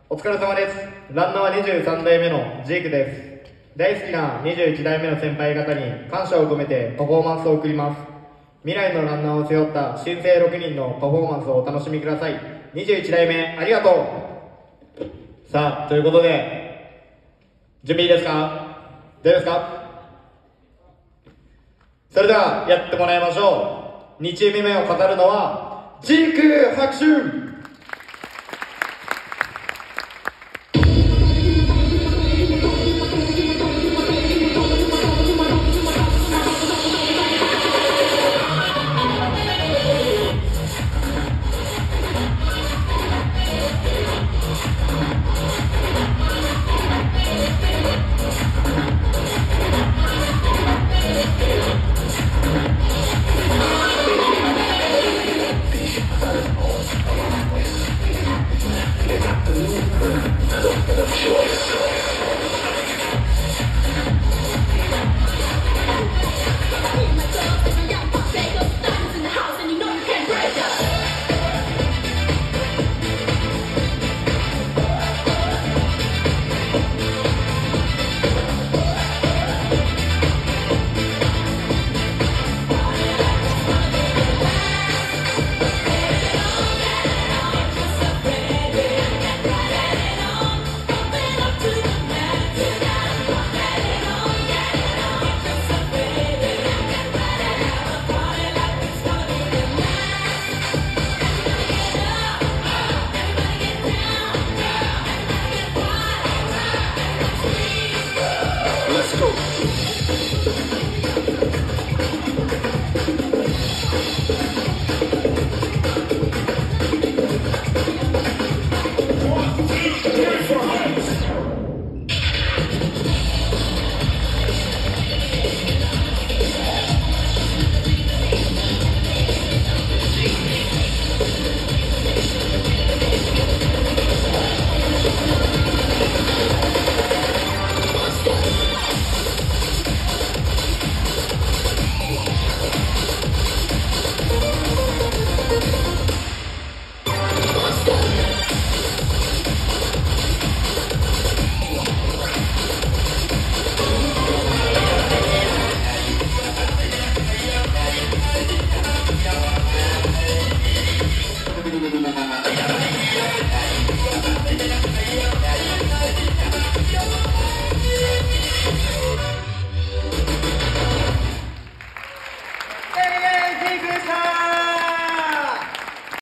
お疲れ様です。ランナー23代目のジークです。大好きな21代目の先輩方に感謝を込めてパフォーマンスを送ります。未来のランナーを背負った新生6人のパフォーマンスをお楽しみください。21代目ありがとう。さあ、ということで準備いいですか？大丈夫ですか？それではやってもらいましょう。2チーム目を飾るのはジーク拍手。 Thank you.